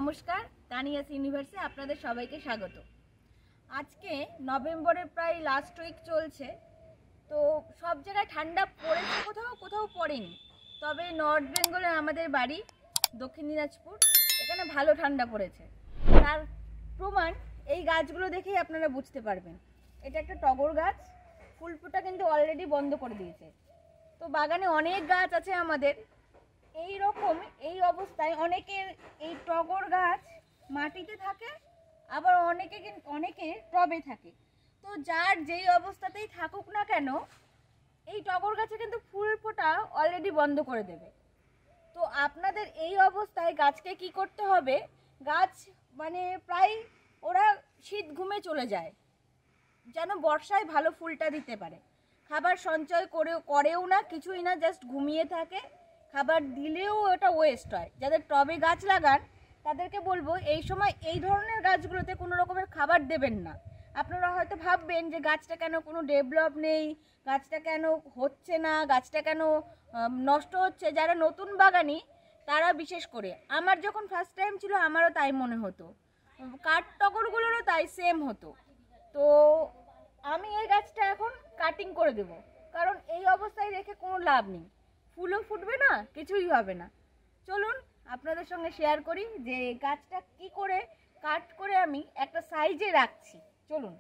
নমস্কার, তানিয়াস ইউনিভার্সে আপনাদের সবাইকে স্বাগত। আজকে নভেম্বরের প্রায় লাস্ট উইক চলছে, তো সব জায়গায় ঠান্ডা পড়েছে, কোথাও কোথাও পড়েনি। তবে নর্থ বেঙ্গলে আমাদের বাড়ি দক্ষিণ দিনাজপুর, এখানে ভালো ঠান্ডা পড়েছে। তার প্রমাণ এই গাছগুলো দেখেই আপনারা বুঝতে পারবেন। এটা একটা টগর গাছ, ফুল ফোটা কিন্তু অলরেডি বন্ধ করে দিয়েছে। তো বাগানে অনেক গাছ আছে আমাদের, এই রকম এই অবস্থায় অনেকের এই টগর গাছ মাটিতে থাকে, আবার অনেকে টবে থাকে। তো যার যেই অবস্থাতেই থাকুক না কেন, এই টগর গাছে কিন্তু ফুল ফোটা অলরেডি বন্ধ করে দেবে। তো আপনাদের এই অবস্থায় গাছকে কি করতে হবে, গাছ প্রায় ওরা শীত ঘুমে চলে যায় যেন বর্ষায় ভালো ফুলটা দিতে পারে। খাবার সঞ্চয় করেও না, কিছুই না, জাস্ট ঘুমিয়ে থাকে। খাবার দিলেও ওটা ওয়েস্ট হয়। যাদের টবে গাছ লাগান তাদেরকে বলবো এই সময় এই ধরনের গাছগুলোতে কোনো রকমের খাবার দেবেন না। আপনারা হয়তো ভাববেন যে গাছটা কেন কোনো ডেভেলপ নেই, গাছটা কেন হচ্ছে না, গাছটা কেন নষ্ট হচ্ছে। যারা নতুন বাগানি তারা বিশেষ করে, আমার যখন ফার্স্ট টাইম ছিল আমারও তাই মনে হতো, কাঠ টগরগুলোরও তাই সেম হতো। তো আমি এই গাছটা এখন কাটিং করে দেব, কারণ এই অবস্থায় রেখে কোনো লাভ নেই, ফুলও ফুটবে না, কিছুই হবে না। চলুন আপনাদের সঙ্গে শেয়ার করি যে গাছটা কি করে কাট করে আমি একটা সাইজে রাখছি। চলুন,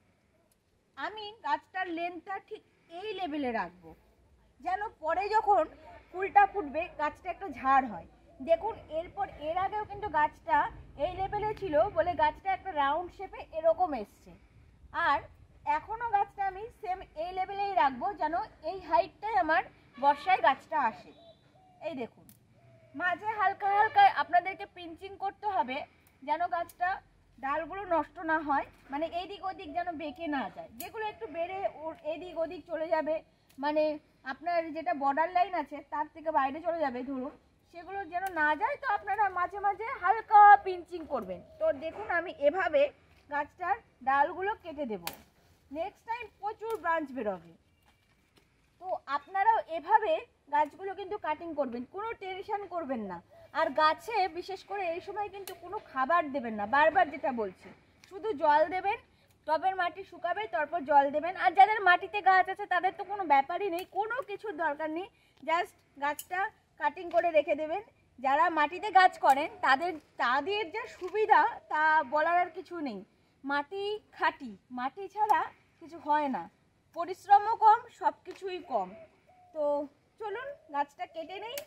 আমি গাছটার লেন্থটা ঠিক এই লেভেলে রাখবো, যেন পরে যখন ফুলটা ফুটবে গাছটা একটা ঝাড় হয়। দেখুন, এর আগেও কিন্তু গাছটা এই লেভেলে ছিল বলে গাছটা একটা রাউন্ড শেপে এরকম এসছে। আর এখনও গাছটা আমি সেম এই লেভেলেই রাখবো, যেন এই হাইটটাই আমার বর্ষায় গাছটা আসে। এই দেখুন, মাঝে হালকা হালকা আপনাদেরকে পিঞ্চিং করতে হবে যেন গাছটা ডালগুলো নষ্ট না হয়, এইদিক ওদিক যেন বেঁকে না যায়। যেগুলো একটু বেড়ে এদিক ওদিক চলে যাবে, আপনার যেটা বর্ডার লাইন আছে তার থেকে বাইরে চলে যাবে ধরুন, সেগুলো যেন না যায়। তো আপনারা মাঝে মাঝে হালকা পিঞ্চিং করবেন। তো দেখুন, আমি এভাবে গাছটার ডালগুলো কেটে দেব। নেক্সট টাইম প্রচুর ব্রাঞ্চ বেরোবে। তো আপনারাও এভাবে গাছগুলো কিন্তু কাটিং করবেন, কোনো টেনশন করবেন না। আর গাছে বিশেষ করে এই সময় কিন্তু কোনো খাবার দেবেন না, বারবার যেটা বলছি, শুধু জল দেবেন। টবের মাটি শুকাবে, তারপর জল দেবেন। আর যাদের মাটিতে গাছ আছে তাদের তো কোনো ব্যাপারই নেই, কোনো কিছুর দরকার নেই, জাস্ট গাছটা কাটিং করে রেখে দেবেন। যারা মাটিতে গাছ করেন তাদের যে সুবিধা তা বলার আর কিছু নেই। মাটি খাঁটি, মাটি ছাড়া কিছু হয় না, পরিশ্রমও কম, সব কিছুই কম। তো চলুন গাছটা কেটে নেই।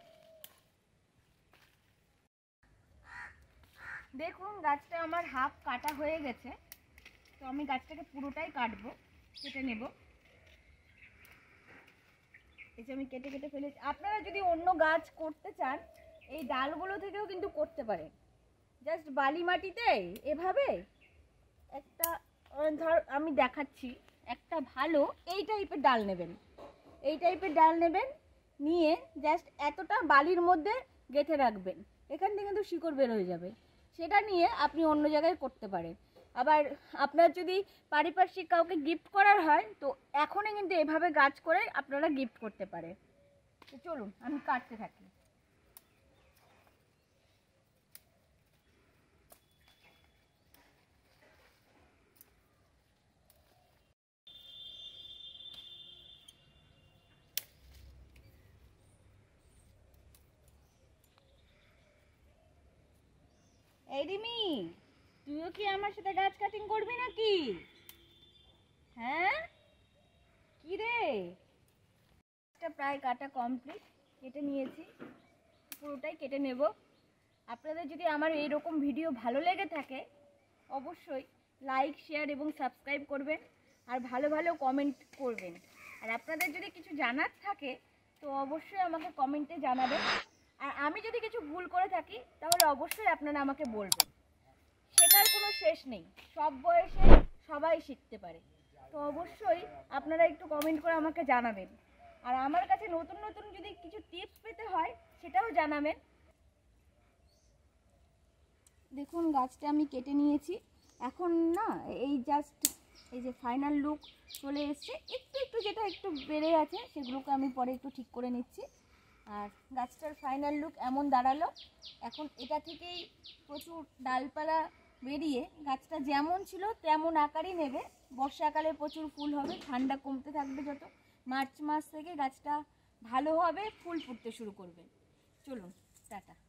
দেখুন, গাছটা আমার হাফ কাটা হয়ে গেছে। তো আমি গাছটাকে পুরোটাই কাটবো, কেটে নেব। এই যে আমি কেটে কেটে ফেলেছি। আপনারা যদি অন্য গাছ করতে চান এই ডালগুলো থেকেও কিন্তু করতে পারেন। জাস্ট বালি মাটিতে এভাবে একটা আমি দেখাচ্ছি, একটা ভালো এই টাইপের ডাল নেবেন, এই টাইপের ডাল নেবেন, নিয়ে জাস্ট এতটা বালির মধ্যে গেঁথে রাখবেন। এখান থেকে কিন্তু শিকড় বের হয়ে যাবে, সেটা নিয়ে আপনি অন্য জায়গায় করতে পারেন। আবার আপনার যদি পারিপার্শ্বিক কাউকে গিফট করার হয় তো এখনই কিন্তু এভাবে গাছ করে আপনারা গিফট করতে পারেন। তো চলুন আমি কাটতে থাকি। এই রিমি, তুইও কি আমার সাথে গাছ কাটিং করবি নাকি? হ্যাঁ, কি রে? প্রায় কাটা কমপ্লিট, কেটে নিয়েছি, পুরোটাই কেটে নেব। আপনাদের যদি আমার এইরকম ভিডিও ভালো লেগে থাকে অবশ্যই লাইক, শেয়ার এবং সাবস্ক্রাইব করবেন, আর ভালো ভালো কমেন্ট করবেন। আর আপনাদের যদি কিছু জানার থাকে তো অবশ্যই আমাকে কমেন্টে জানাবেন। আর আমি যদি কিছু ভুল করে থাকি তাহলে অবশ্যই আপনারা আমাকে বলবেন। শেখার কোনো শেষ নেই, সব বয়সে সবাই শিখতে পারে। তো অবশ্যই আপনারা একটু কমেন্ট করে আমাকে জানাবেন। আর আমার কাছে নতুন নতুন যদি কিছু টিপস পেতে হয় সেটাও জানাবেন। দেখুন, গাছটা আমি কেটে নিয়েছি। এখন না এই জাস্ট এই যে ফাইনাল লুক চলে এসছে, একটু একটু যেটা একটু বেড়ে আছে সেগুলোকে আমি পরে একটু ঠিক করে নিচ্ছি। আর গাছটার ফাইনাল লুক এমন দাঁড়ালো। এখন এটা থেকেই প্রচুর ডালপালা বেরিয়ে গাছটা যেমন ছিল তেমন আকারই নেবে। বর্ষাকালে প্রচুর ফুল হবে, ঠান্ডা কমতে থাকবে যত, মার্চ মাস থেকে গাছটা ভালো হবে, ফুল ফুটতে শুরু করবে। চলুন, টাটা।